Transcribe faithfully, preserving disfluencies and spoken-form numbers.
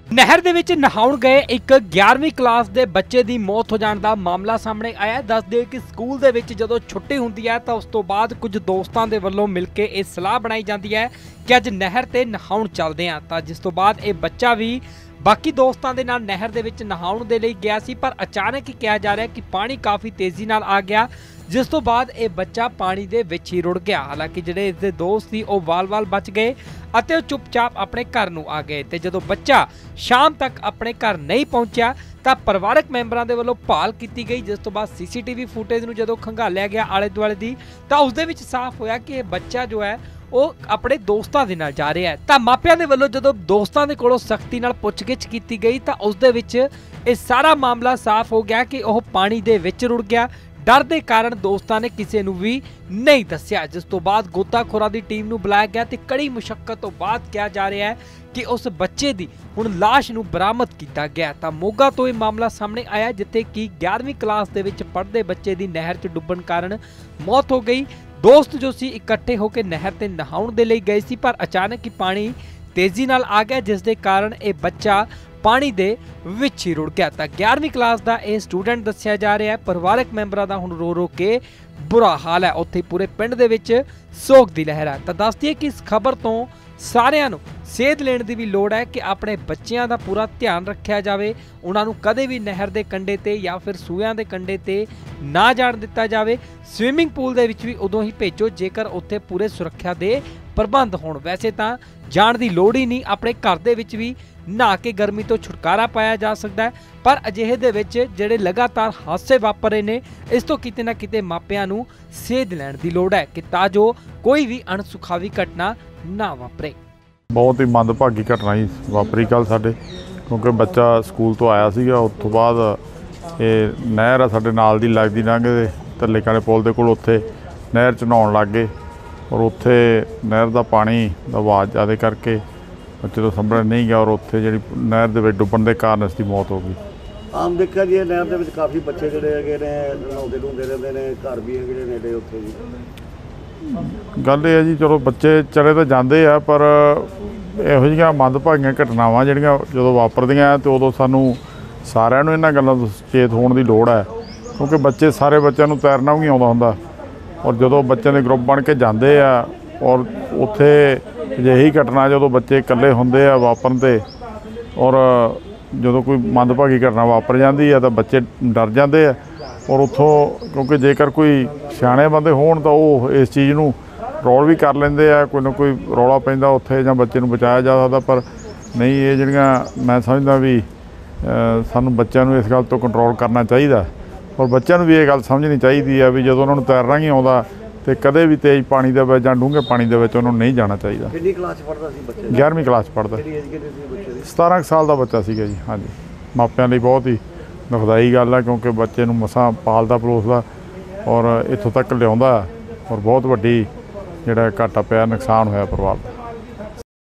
नहर ਦੇ ਵਿੱਚ ਨਹਾਉਣ ਗਏ ਇੱਕ ਗਿਆਰਵੀਂ ਕਲਾਸ ਦੇ ਬੱਚੇ ਦੀ ਮੌਤ ਹੋ ਜਾਣ ਦਾ ਮਾਮਲਾ ਸਾਹਮਣੇ ਆਇਆ। ਦੱਸ ਦੇ ਕਿ ਸਕੂਲ ਦੇ ਵਿੱਚ ਜਦੋਂ ਛੁੱਟੀ ਹੁੰਦੀ ਹੈ ਤਾਂ ਉਸ ਤੋਂ ਬਾਅਦ ਕੁਝ ਦੋਸਤਾਂ ਦੇ ਵੱਲੋਂ ਮਿਲ ਕੇ ਇਹ ਸਲਾਹ ਬਣਾਈ ਜਾਂਦੀ ਹੈ ਕਿ ਅੱਜ ਨਹਿਰ ਤੇ ਨਹਾਉਣ ਚੱਲਦੇ ਹਾਂ, ਤਾਂ ਜਿਸ ਤੋਂ ਬਾਅਦ ਇਹ ਬੱਚਾ ਵੀ ਬਾਕੀ ਦੋਸਤਾਂ ਦੇ ਨਾਲ ਨਹਿਰ ਦੇ ਵਿੱਚ ਨਹਾਉਣ ਦੇ ਲਈ ਗਿਆ ਸੀ। ਪਰ ਅਚਾਨਕ ਹੀ ਕਿਹਾ ਜਾ ਰਿਹਾ ਕਿ ਪਾਣੀ ਕਾਫੀ ਤੇਜ਼ੀ ਨਾਲ ਆ ਗਿਆ, जिस तो बाद ये बच्चा पानी दे विच ही रुड़ गया। हालांकि जिहड़े इसदे दोस्त सी ओह वाल-वाल बच गए अते चुपचाप अपने घर नूं आ गए। ते जदों बच्चा शाम तक अपने घर नहीं पहुंचा तां परिवारक मैंबरां दे वल्लों भाल कीती गई, जिस तो बाद सीसीटीवी फुटेज नूं जदों खंगालिया गया आले दुआले दी तां उस दे विच साफ होया कि ये बच्चा जो है ਉਹ ਆਪਣੇ ਦੋਸਤਾਂ ਦੇ ਨਾਲ ਜਾ ਰਿਹਾ ਹੈ। ਤਾਂ ਮਾਪਿਆਂ ਦੇ ਵੱਲੋਂ ਜਦੋਂ ਦੋਸਤਾਂ ਦੇ ਕੋਲੋਂ ਸਖਤੀ ਨਾਲ ਪੁੱਛਗਿੱਛ ਕੀਤੀ ਗਈ ਤਾਂ ਉਸ ਦੇ ਵਿੱਚ ਇਹ ਸਾਰਾ ਮਾਮਲਾ ਸਾਫ਼ ਹੋ ਗਿਆ ਕਿ ਉਹ ਪਾਣੀ ਦੇ ਵਿੱਚ ਰੁੜ ਗਿਆ। डर के कारण दोस्तों ने किसी नूं भी नहीं दस्या, जिस तो बाद गोताखोरां दी टीम नूं बुलाया गया ते कड़ी मुशक्कत तो बाद कहा जा रहा है कि उस बच्चे दी हुण लाश नूं बरामद किया गया। तां मोगा तो यह मामला सामने आया जिथे कि ग्यारहवीं क्लास दे विच पढ़दे बच्चे दी नहर च डुੱਬਣ कारण मौत हो गई। दोस्त जो सी इकट्ठे होकर नहर ते नहाउण दे लई गए सी, पर अचानक ही पानी तेजी नाल आ गया, जिस दे कारण यह बच्चा पानी दे विच ही रुड़ गया। तां ग्यारहवीं क्लास का यह स्टूडेंट दस्सिया जा रहा है। परिवारक मैंबरां दा हुण रो रो के बुरा हाल है, उत्थे पूरे पिंड दे विच सोग दी लहर है। तां दस दईए कि इस खबर तो सारिआं नूं सेध लेण दी भी लोड़ है कि अपने बच्चिआं दा पूरा ध्यान रखिया जावे, उन्हां नूं कदे भी नहर दे कंढे ते या फिर सूइआं दे कंढे ते ना जाण दित्ता जावे। स्विमिंग पूल दे विच भी उदों ही भेजो जेकर उत्थे पूरे सुरक्षा दे प्रबंध होण। वैसे तां जाण दी लोड़ ही नहीं, अपने घर दे विच भी नहा के गर्मी तो छुटकारा पाया जा सकता है। पर अजिहे दे विच जिहड़े लगातार हादसे वापर रहे ने, इस तो किते ना किते मापिआं नूं सेध लैण दी लोड़ है कि तां जो कोई भी अणसुखावी घटना ना वापरे। बहुत ही मंदभागी घटना ही वापरी कल साडे, क्योंकि बच्चा स्कूल तो आया सीगा, उस तो बाद ये नहर आ साडे नाल दी लगदी लंघदे धल्ले काले पुल दे कोल उत्थे नहर च नहाउण लग गए, और उत्थे नहर दा पानी दा आवाज़ ज़्यादा करके बच्चे तो संभल नहीं गया, और उत्थे जिहड़ी नहर दे विच डुੱਬਣ ਦੇ ਕਾਰਨ इसकी मौत हो गई। आम देखा जी नहर दे विच काफ़ी बच्चे जिहड़े हैगे ने नहाउंदे नहाउंदे रहंदे ने, घर भी हैगे ने नेड़े उत्थे जी। गल ये है जी, चलो बच्चे चले तो जाते हैं, पर इहो जिहियां मंदभागीਆਂ घटनावां जिहड़ियां ਜਦੋਂ वापरदियां ते उदों सानूं सारिਆਂ ਨੂੰ ਇਹਨਾਂ ਗੱਲਾਂ ਤੋਂ ਸੁਚੇਤ ਹੋਣ ਦੀ ਲੋੜ ਹੈ, क्योंकि बच्चे सारे बच्चों ਨੂੰ तैरना भी नहीं आउंदा हुंदा, और ਜਦੋਂ ਬੱਚਿਆਂ ਦੇ ਗਰੁੱਪ बन के जाते हैं और उत्थे ਅਜਿਹੀ घटना जो बच्चे इकल्ले होंदे आ वापरन ते, और जो कोई मंदभागी घटना वापर जाती है तो बच्चे डर जाते हैं, और उत्थों क्योंकि जेकर कोई सियाणे बंदे होण तो वो इस चीज़ नूं रोल भी कर लेंदे आ, कोई ना कोई रौला पैंदा उत्थे जां बच्चे नूं बचाया जा सकदा। पर नहीं, ये जिहड़ियां मैं समझदा भी सानूं बच्चों नूं इस गल तो कंट्रोल करना चाहिए, और बच्चों नूं भी ये गल समझनी चाहिए है भी जदों उन्हां नूं तैरना ही आउंदा ते कदे भी तेज पानी दे विच जां डूंघे पानी दे विच उन्हां नूं नहीं जाना चाहिए। कितनी क्लास च पढ़दा सी बच्चा? ग्यारहवीं क्लास पढ़दा। सतारह साल का बच्चा सीगा जी। हाँ जी, मापिਆਂ ਲਈ बहुत ही दुखदाई गल है, क्योंकि बच्चे नूं मसां पालदा पलोसदा और इत्थों तक लिआउंदा, और बहुत वड्डी जिहड़ा घाटा पिया नुकसान होया परिवार दा।